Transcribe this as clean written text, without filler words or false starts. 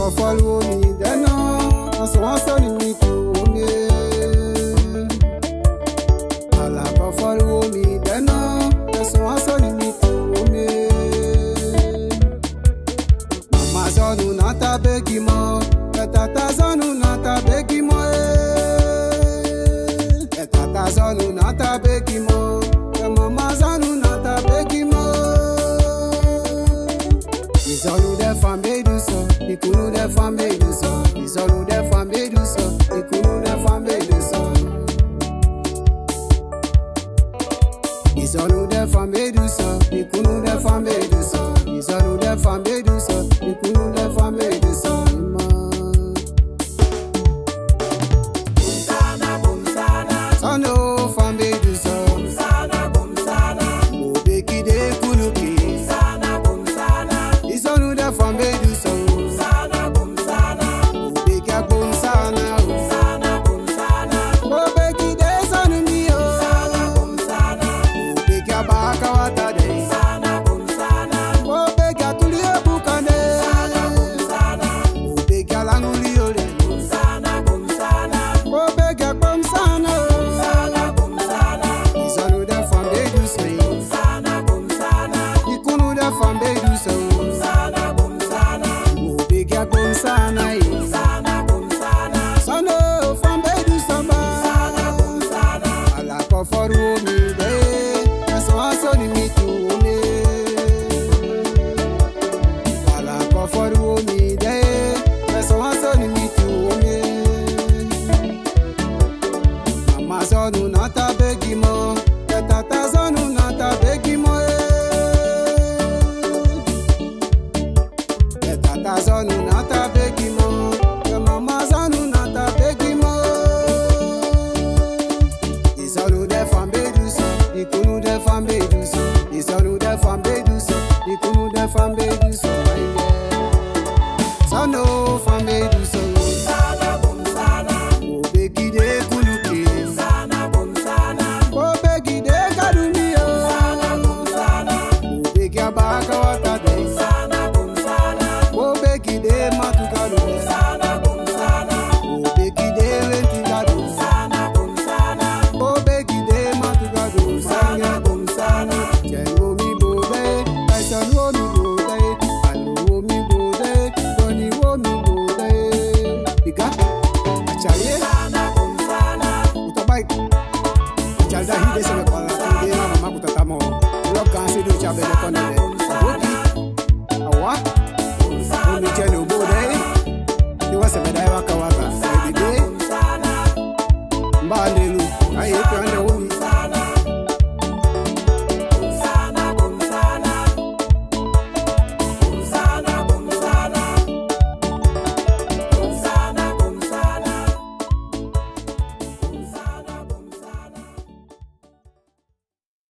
follow me, then no, I want to me to me. Allah follow me, then no, I want to me to me. Mama zonu nata begi mo, tata zonu nata begi mo. Tata zonu nata begi mo, mama zonu nata begi mo. Izonu de fambe du so, ikunu de fambe du so. Izonu de fambe du so, ikunu de fambe du so. Izonu de fambe du so, ikunu de fambe du so. Izonu de fambe du so, ikunu de fambe du so. Bumsana, bumsana, Zondo fambe du so. bumsana, bumsana, Obeki de kunuki. bumsana, bumsana, Izonu de fambe du so. bumsana, bumsana, Obeki agbonsana o. bumsana, bumsana, Obeki de zonu mi o. bumsana, Obeki abaka wata de. bumsana, bumsana, Obeki atuli ebukane. bumsana, Obeki alanguli ore. bumsana, bumsana, Obeki agbonsana o. bumsana, bumsana, Izonu de fambe du so. bumsana, bumsana, Ikunu de fambe du so. bumsana, bumsana, Obeki agbonsana e. bumsana, bumsana, Zondo fambe du so ba. bumsana, Allah follow me de. That's why so ni me to me. Allah follow me de. That's why so ni me to me. Mama zonu nata begi mo. Tata zonu nata begi mo. Tata zonu nata begi mo. Mama zonu nata begi mo. Izonu de fambe du so, ikunu de fambe du so. Izonu de fambe du so, ikunu de fambe du so. Zondo fambe du so. bumsana, bumsana, Obeki de kuluki. bumsana, bumsana, Obeki de kadumi o. bumsana, Obeki abaka wata de. bumsana, bumsana, Obeki de matukadu. bumsana, bumsana, Obeki de wentikadu. bumsana, bumsana, Obeki de matukadu. Sanya bumsana. Jengo mi bode. Tyson wo mi bode. Alu wo mi bode. Tony wo mi bode. Iga. Achaye. bumsana, Utabai. Achalda hide se me pala. Tude na mama kutatamo. Lokan se do chabe de konele. Oki. Awa. Omi chele ubode. Iwa se me dai waka waka. Ebide. bumsana, Mbalelu. Aye 200.